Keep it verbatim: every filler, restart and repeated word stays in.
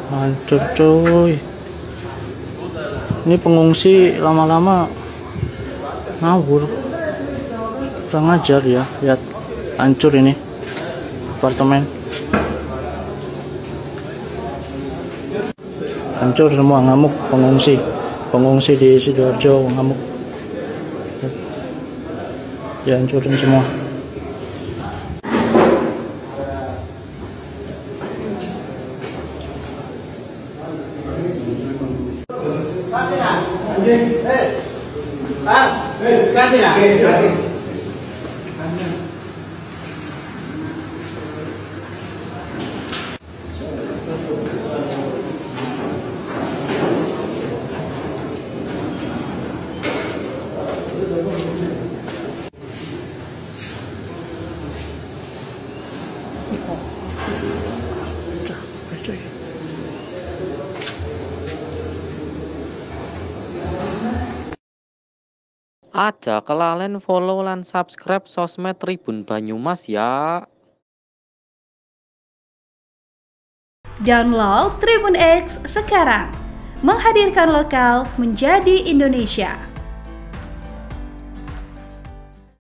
Hancur cuy. Ini pengungsi lama-lama ngawur, kurang ajar ya. Lihat, hancur ini apartemen, hancur semua. Ngamuk pengungsi pengungsi di Sidoarjo ngamuk, dihancurin semua. Aja kelalen follow lan subscribe sosmed Tribun Banyumas ya. Download Tribun X sekarang, menghadirkan lokal menjadi Indonesia.